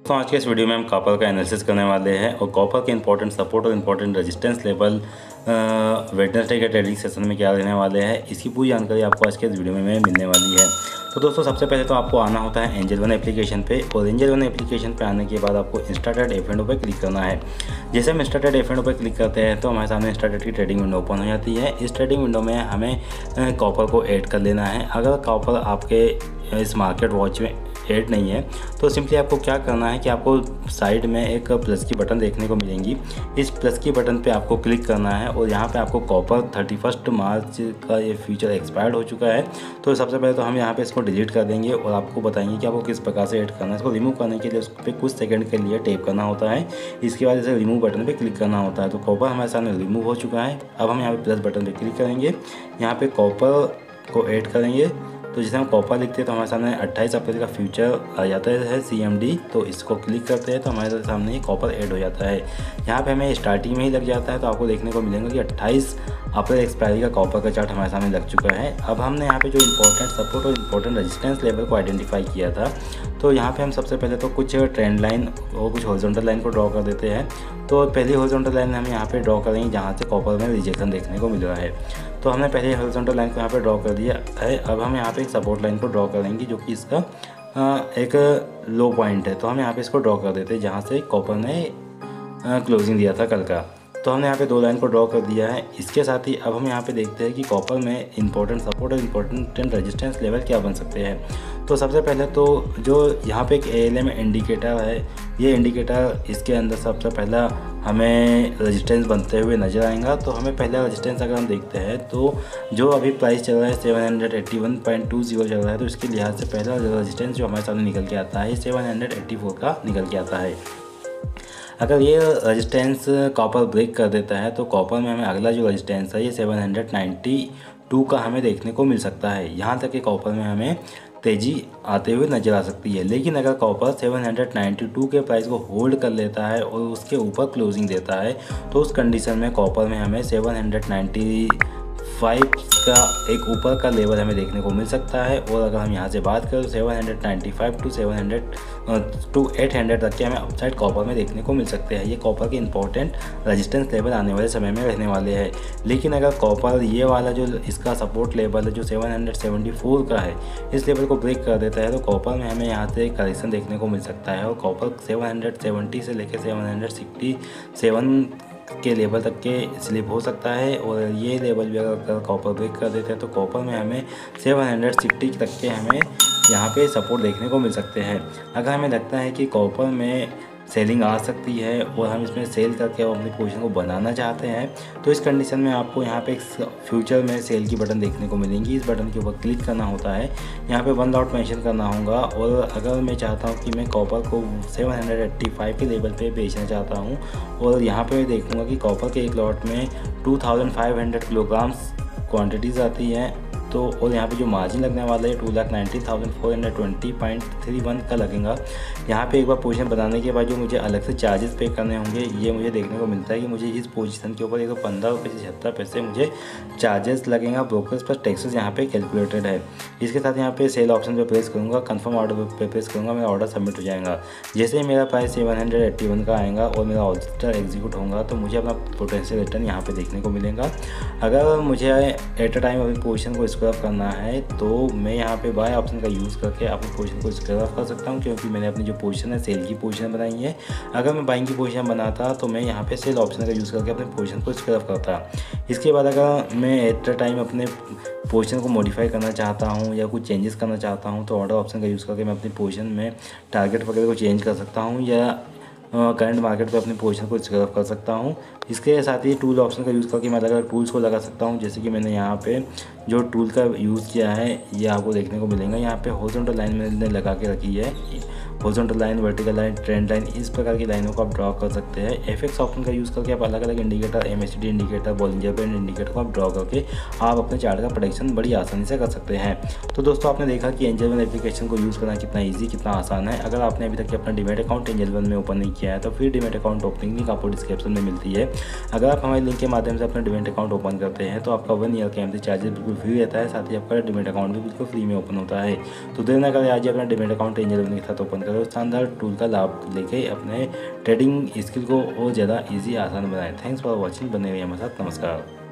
तो आज के इस वीडियो में हम कॉपर का एनालिसिस करने वाले हैं और कॉपर के इंपॉर्टेंट सपोर्ट और इंपॉर्टेंट रेजिस्टेंस लेवल वेडनेसडे के ट्रेडिंग सेशन में क्या रहने वाले हैं, इसकी पूरी जानकारी आपको आज के इस वीडियो में मिलने वाली है। तो दोस्तों सबसे पहले तो आपको आना होता है एंजल वन एप्लीकेशन पे और एंजल वन एप्लीकेशन पे आने के बाद आपको इंस्टाटेड एफ&ओ पे क्लिक करना है। जैसे हम इंस्टाटेड एफ&ओ पे क्लिक करते हैं तो हमारे सामने इंस्टाटेड की ट्रेडिंग विंडो ओपन हो जाती है। इस ट्रेडिंग विंडो में हमें कॉपर को ऐड कर लेना है। अगर कॉपर आपके इस मार्केट वॉच में ऐड नहीं है तो सिंपली आपको क्या करना है कि आपको साइड में एक प्लस की बटन देखने को मिलेंगी। इस प्लस की बटन पे आपको क्लिक करना है और यहाँ पे आपको कॉपर 31 मार्च का ये फ्यूचर एक्सपायर्ड हो चुका है। तो सबसे पहले तो हम यहाँ पे इसको डिलीट कर देंगे और आपको बताएंगे कि आपको किस प्रकार से ऐड करना है। इसको रिमूव करने के लिए उस पर कुछ सेकंड के लिए टैप करना होता है। इसके बाद इसे रिमूव बटन पर क्लिक करना होता है। तो कॉपर हमारे सामने रिमूव हो चुका है। अब हम यहाँ पे प्लस बटन पर क्लिक करेंगे, यहाँ पे कॉपर को ऐड करेंगे। तो जैसे हम कॉपर लिखते हैं तो हमारे सामने 28 अप्रैल का फ्यूचर आ जाता है CMD। तो इसको क्लिक करते हैं तो हमारे सामने ये कॉपर ऐड हो जाता है। यहाँ पे हमें स्टार्टिंग में ही लग जाता है। तो आपको देखने को मिलेगा कि 28 अप्रैल एक्सपायरी का कॉपर का चार्ट हमारे सामने लग चुका है। अब हमने यहाँ पे जो इंपॉर्टेंट सपोर्ट और इंपॉर्टेंट रेजिस्टेंस लेवल को आइडेंटिफाई किया था, तो यहाँ पे हम सबसे पहले तो कुछ ट्रेंड लाइन और कुछ हॉरिजॉन्टल लाइन को ड्रॉ कर देते हैं। तो पहली हॉरिजॉन्टल लाइन हम यहाँ पे ड्रॉ करेंगे जहाँ से कॉपर में रिजेक्शन देखने को मिल रहा है। तो हमने पहले हॉरिजॉन्टल लाइन को यहाँ पे ड्रॉ कर दिया है। अब हम यहाँ पे एक सपोर्ट लाइन को ड्रॉ करेंगे जो कि इसका एक लो पॉइंट है। तो हम यहाँ पे इसको ड्रॉ कर देते हैं जहाँ से कॉपर ने क्लोजिंग दिया था कल का। तो हमने यहाँ पे दो लाइन को ड्रॉ कर दिया है। इसके साथ ही अब हम यहाँ पे देखते हैं कि कॉपर में इंपॉर्टेंट सपोर्ट और इंपॉर्टेंट रेजिस्टेंस लेवल क्या बन सकते हैं। तो सबसे पहले तो जो यहाँ पे एक ALM इंडिकेटर है, ये इंडिकेटर इसके अंदर सबसे पहला हमें रेजिस्टेंस बनते हुए नज़र आएगा। तो हमें पहला रेजिस्टेंस अगर हम देखते हैं तो जो अभी प्राइस चल रहा है 781.20 चल रहा है, तो इसके लिहाज से पहला रेजिस्टेंस जो हमारे सामने निकल के आता है 784 का निकल के आता है। अगर ये रेजिस्टेंस कॉपर ब्रेक कर देता है तो कॉपर में हमें अगला जो रेजिस्टेंस है ये 792 का हमें देखने को मिल सकता है। यहाँ तक कि कॉपर में हमें तेज़ी आते हुए नज़र आ सकती है। लेकिन अगर कॉपर 792 के प्राइस को होल्ड कर लेता है और उसके ऊपर क्लोजिंग देता है तो उस कंडीशन में कॉपर में हमें 795 का एक ऊपर का लेवल हमें देखने को मिल सकता है। और अगर हम यहाँ से बात करें तो 795 टू 800 तक के हमें अपसाइड कॉपर में देखने को मिल सकते हैं। ये कॉपर के इंपॉर्टेंट रेजिस्टेंस लेवल आने वाले समय में रहने वाले हैं। लेकिन अगर कॉपर ये वाला जो इसका सपोर्ट लेवल है जो 774 का है, इस लेवल को ब्रेक कर देता है तो कॉपर में हमें यहाँ से करेक्शन देखने को मिल सकता है और कॉपर 770 से लेकर 767 के लेवल तक के स्लिप हो सकता है। और ये लेवल भी अगर कॉपर ब्रेक कर देते हैं तो कॉपर में हमें 760 तक के हमें यहाँ पे सपोर्ट देखने को मिल सकते हैं। अगर हमें लगता है कि कॉपर में सेलिंग आ सकती है और हम इसमें सेल करके अपनी पोजीशन को बनाना चाहते हैं तो इस कंडीशन में आपको यहाँ पे एक फ्यूचर में सेल की बटन देखने को मिलेंगी। इस बटन के ऊपर क्लिक करना होता है, यहाँ पे 1 लॉट मेंशन करना होगा। और अगर मैं चाहता हूँ कि मैं कॉपर को 785 के लेवल पे बेचना चाहता हूँ और यहाँ पे मैं देखूँगा कि कॉपर के एक लॉट में 2500 किलोग्राम्स क्वान्टिटीज़ आती हैं। तो और यहाँ पे जो मार्जिन लगने वाला है 2,90,420.31 का लगेगा। यहाँ पे एक बार पोजीशन बनाने के बाद जो मुझे अलग से चार्जेस पे करने होंगे, ये मुझे देखने को मिलता है कि मुझे इस पोजीशन के ऊपर 115 रुपये से 76 पैसे मुझे चार्जेस लगेगा। ब्रोकर्स पर टैक्सेस यहाँ पे कैलकुलेटेड है। इसके साथ यहाँ पे सेल ऑप्शन पे प्रेस करूँगा, कंफर्म ऑर्डर पे प्रेस करूँगा, मेरा ऑर्डर सबमिट हो जाएगा। जैसे ही मेरा प्राइस 781 का आएगा और मेरा ऑर्डर एग्जीक्यूट होगा तो मुझे अपना पोटेंशियल रिटर्न यहाँ पे देखने को मिलेगा। अगर मुझे एट अ टाइम अपनी पोजीशन को स्क्रैप करना है तो मैं यहाँ पे बाय ऑप्शन का यूज़ करके अपनी पोजीशन को स्क्रैप कर सकता हूँ, क्योंकि मैंने अपनी जो पोजीशन है सेल की पोजीशन बनाई है। अगर मैं बाइंग की पोजीशन बनाता तो मैं यहाँ पे सेल ऑप्शन का यूज़ करके अपनी पोजीशन को स्क्रैप करता। इसके बाद अगर मैं एट अ टाइम अपने पोजीशन को मॉडिफाई करना चाहता हूँ या कुछ चेंजेस करना चाहता हूँ तो ऑर्डर ऑप्शन का यूज़ करके मैं अपनी पोजीशन में टारगेट वगैरह को चेंज कर सकता हूँ या करंट मार्केट पे अपनी पोजीशन को स्क्रैप कर सकता हूँ। इसके साथ ही टूल ऑप्शन का यूज़ करके मैं अलग अलग टूल्स को लगा सकता हूँ। जैसे कि मैंने यहाँ पे जो टूल का यूज़ किया है ये आपको देखने को मिलेगा। यहाँ पे हॉरिजॉन्टल लाइन मैंने लगा के रखी है, horizontal line, vertical line, trend line, इस प्रकार की लाइनों को आप ड्रॉ कर सकते हैं। FX ऑप्शन का यूज़ करके आप अलग अलग indicator, MACD indicator, Bollinger band indicator को आप ड्रॉ करके आप अपने चार्ट का प्रेडिक्शन बड़ी आसानी से कर सकते हैं। तो दोस्तों आपने देखा कि एंजल वन एप्लीकेशन को यूज़ करना कितना ईजी, कितना आसान है। अगर आपने अभी तक अपना डीमैट अकाउंट एंजल वन में ओपन नहीं किया है तो फिर डीमैट अकाउंट ओपनिंग लिंक आपको डिस्क्रिप्शन में मिलती है। अगर आप हमारे लिंक के माध्यम से अपना डीमैट अकाउंट ओपन करते हैं तो आपका 1 ईयर का एमसी चार्जेस बिल्कुल फ्री रहता है, साथ ही आपका डीमैट अकाउंट भी बिल्कुल फ्री में ओपन होता है। तो देर ना करें, आज ही अपना डीमैट अकाउंट एंजल वन के साथ ओपन कर करो, शानदार टूल का लाभ लेके अपने ट्रेडिंग स्किल को और ज़्यादा ईजी आसान बनाएं। थैंक्स फॉर वॉचिंग, बने रहिए हमारे साथ। नमस्कार।